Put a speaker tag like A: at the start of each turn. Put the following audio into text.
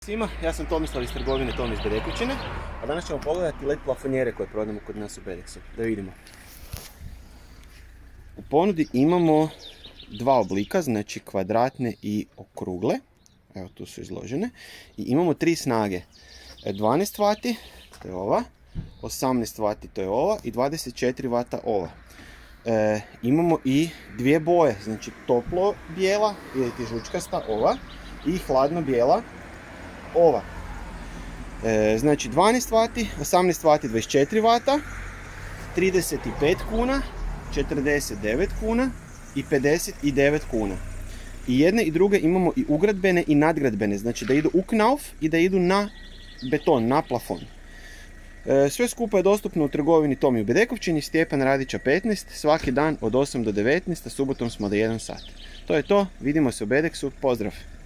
A: Svima, ja sam Tomislav iz trgovine Tom iz Bedekovčine, a danas ćemo pogledati LED plafonjere koje prodamo kod nas u Bedeksu. Da vidimo. U ponudi imamo dva oblika, znači kvadratne i okrugle. Evo tu su izložene. I imamo tri snage. 12 W, to je ova, 18 W, to je ova i 24 W ova. Imamo i dvije boje, znači toplo bijela ili ti žučkasta ova i hladno bijela ova. Znači 12 W, 18 W 24 W, 35 kuna, 49 kuna i 59 kuna. I jedne i druge imamo i ugradbene i nadgradbene, znači da idu u knauf i da idu na beton, na plafon. Sve skupa je dostupno u trgovini Tomi u Bedekovčini, Stjepan Radića 15, svaki dan od 8 do 19, a subotom smo do 1 sat. To je to, vidimo se u Bedeksu, pozdrav!